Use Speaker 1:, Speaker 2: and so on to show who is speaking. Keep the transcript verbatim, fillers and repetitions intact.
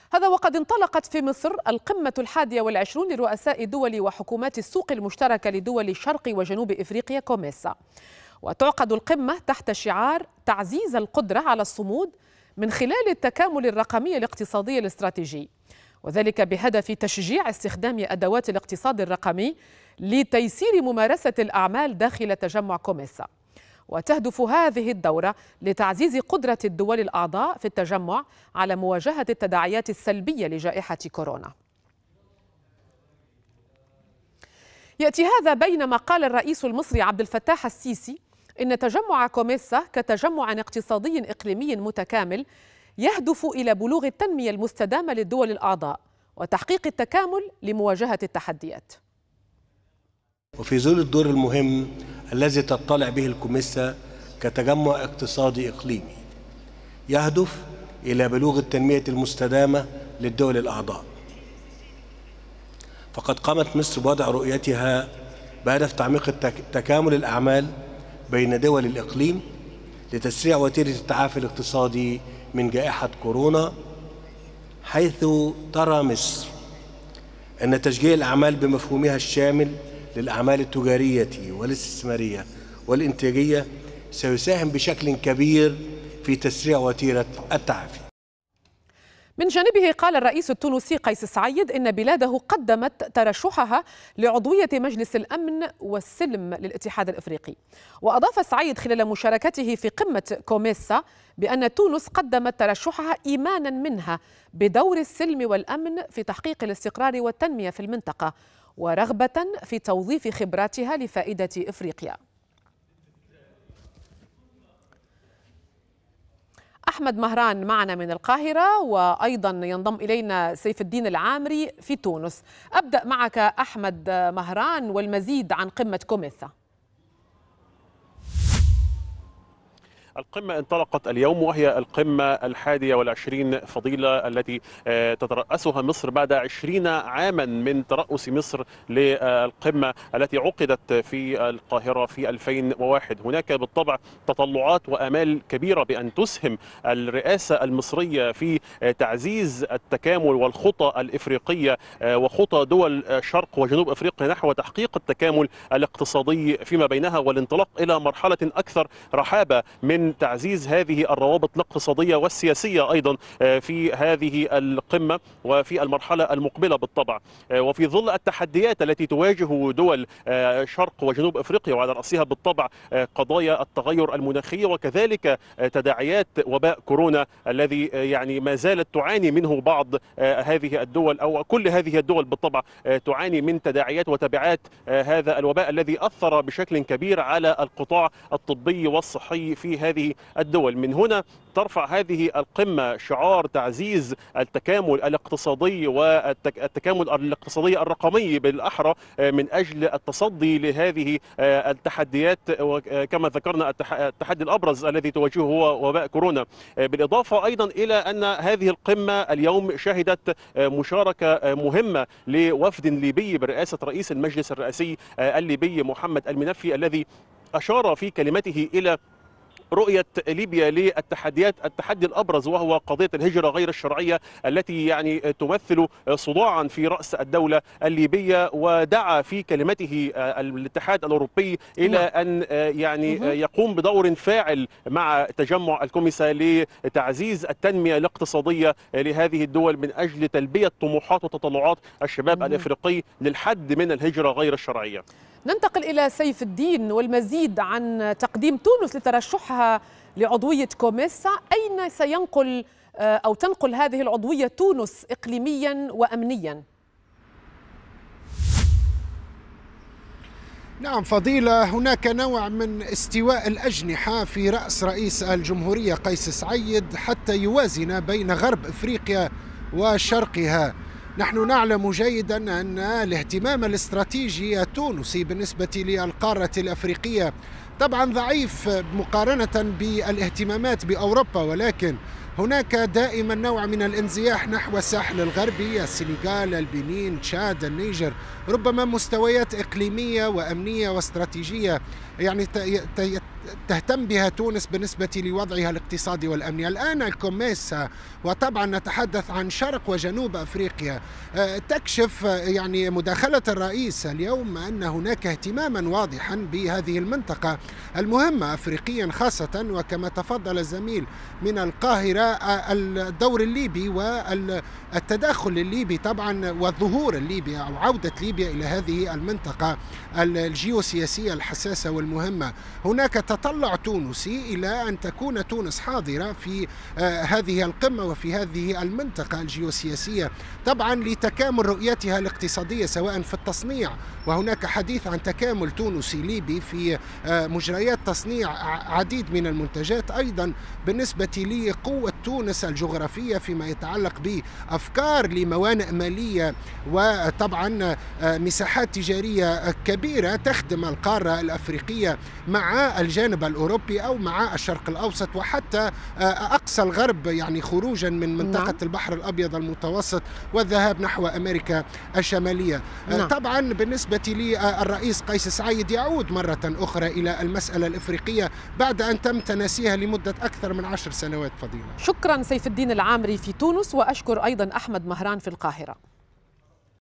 Speaker 1: هذا وقد انطلقت في مصر القمة الحادية والعشرون لرؤساء دول وحكومات السوق المشتركة لدول شرق وجنوب إفريقيا كوميسا. وتعقد القمة تحت شعار تعزيز القدرة على الصمود من خلال التكامل الرقمي الاقتصادي الاستراتيجي، وذلك بهدف تشجيع استخدام أدوات الاقتصاد الرقمي لتيسير ممارسة الأعمال داخل تجمع كوميسا. وتهدف هذه الدورة لتعزيز قدرة الدول الأعضاء في التجمع على مواجهة التداعيات السلبية لجائحة كورونا. يأتي هذا بينما قال الرئيس المصري عبد الفتاح السيسي إن تجمع كوميسا كتجمع اقتصادي إقليمي متكامل يهدف إلى بلوغ التنمية المستدامة للدول الأعضاء وتحقيق التكامل لمواجهة التحديات.
Speaker 2: وفي ظل الدور المهم الذي تطلع به الكوميسا كتجمع اقتصادي إقليمي يهدف إلى بلوغ التنمية المستدامة للدول الأعضاء، فقد قامت مصر بوضع رؤيتها بهدف تعميق تكامل الأعمال بين دول الإقليم لتسريع وتيرة التعافي الاقتصادي من جائحة كورونا، حيث ترى مصر أن تشجيع الأعمال بمفهومها الشامل للأعمال التجارية والاستثمارية والإنتاجية سيساهم بشكل كبير في تسريع وتيرة التعافي.
Speaker 1: من جانبه قال الرئيس التونسي قيس سعيد إن بلاده قدمت ترشحها لعضوية مجلس الأمن والسلم للاتحاد الإفريقي. وأضاف سعيد خلال مشاركته في قمة كوميسا بأن تونس قدمت ترشحها إيمانا منها بدور السلم والأمن في تحقيق الاستقرار والتنمية في المنطقة، ورغبة في توظيف خبراتها لفائدة إفريقيا. أحمد مهران معنا من القاهرة، وأيضا ينضم إلينا سيف الدين العامري في تونس. أبدأ معك أحمد مهران والمزيد عن قمة كوميسا.
Speaker 3: القمة انطلقت اليوم وهي القمة الحادية والعشرين فضيلة التي تترأسها مصر بعد عشرين عاما من ترأس مصر للقمة التي عقدت في القاهرة في ألفين وواحد. هناك بالطبع تطلعات وآمال كبيرة بأن تسهم الرئاسة المصرية في تعزيز التكامل والخطى الإفريقية وخطى دول شرق وجنوب أفريقيا نحو تحقيق التكامل الاقتصادي فيما بينها والانطلاق إلى مرحلة أكثر رحابة من من تعزيز هذه الروابط الاقتصادية والسياسية أيضا في هذه القمة وفي المرحلة المقبلة بالطبع. وفي ظل التحديات التي تواجه دول شرق وجنوب أفريقيا وعلى رأسها بالطبع قضايا التغير المناخي وكذلك تداعيات وباء كورونا الذي يعني ما زالت تعاني منه بعض هذه الدول أو كل هذه الدول بالطبع تعاني من تداعيات وتبعات هذا الوباء الذي أثر بشكل كبير على القطاع الطبي والصحي في هذه الدول. من هنا ترفع هذه القمة شعار تعزيز التكامل الاقتصادي والتكامل الاقتصادي الرقمي بالأحرى من أجل التصدي لهذه التحديات، وكما ذكرنا التحدي الأبرز الذي تواجهه هو وباء كورونا. بالإضافة أيضا إلى أن هذه القمة اليوم شهدت مشاركة مهمة لوفد ليبي برئاسة رئيس المجلس الرئاسي الليبي محمد المنفي، الذي أشار في كلمته إلى رؤية ليبيا للتحديات التحدي الأبرز وهو قضية الهجرة غير الشرعية التي يعني تمثل صداعا في رأس الدولة الليبية. ودعا في كلمته الاتحاد الأوروبي إلى أن يعني يقوم بدور فاعل مع تجمع الكوميسا لتعزيز التنمية الاقتصادية لهذه الدول من أجل تلبية طموحات وتطلعات الشباب الإفريقي للحد من الهجرة غير الشرعية.
Speaker 1: ننتقل إلى سيف الدين والمزيد عن تقديم تونس لترشحها لعضوية كوميسا. أين سينقل أو تنقل هذه العضوية تونس إقليميا وأمنيا؟
Speaker 4: نعم فضيلة، هناك نوع من استواء الأجنحة في رأس رئيس الجمهورية قيس سعيد حتى يوازن بين غرب إفريقيا وشرقها. نحن نعلم جيدا أن الاهتمام الاستراتيجي التونسي بالنسبة للقارة الأفريقية طبعا ضعيف مقارنة بالاهتمامات بأوروبا، ولكن هناك دائما نوع من الانزياح نحو الساحل الغربي، السنغال، البنين، تشاد، النيجر، ربما مستويات إقليمية وأمنية واستراتيجية يعني تهتم بها تونس بالنسبة لوضعها الاقتصادي والأمني. الآن الكوميسا، وطبعا نتحدث عن شرق وجنوب أفريقيا، تكشف يعني مداخلة الرئيس اليوم أن هناك اهتماما واضحا بهذه المنطقة المهمة أفريقيا خاصة، وكما تفضل الزميل من القاهرة الدور الليبي والتداخل الليبي طبعا والظهور الليبي أو عودة ليبيا إلى هذه المنطقة الجيوسياسية الحساسة والمهمة. هناك تطلع تونسي إلى أن تكون تونس حاضرة في هذه القمة وفي هذه المنطقة الجيوسياسية، طبعا لتكامل رؤيتها الاقتصادية سواء في التصنيع، وهناك حديث عن تكامل تونسي ليبي في مجريات تصنيع عديد من المنتجات، أيضا بالنسبة لقوة تونس الجغرافية فيما يتعلق بأفكار لموانئ مالية وطبعا مساحات تجارية كبيرة تخدم القارة الأفريقية مع الجانب الأوروبي أو مع الشرق الأوسط وحتى أقصى الغرب، يعني خروجا من منطقة نعم. البحر الأبيض المتوسط والذهاب نحو أمريكا الشمالية. نعم. طبعا بالنسبة للرئيس قيس سعيد يعود مرة أخرى إلى المسألة الإفريقية بعد أن تم تناسيها لمدة أكثر من عشر سنوات. فضيلة،
Speaker 1: شكرا سيف الدين العامري في تونس، وأشكر أيضا أحمد مهران في القاهرة.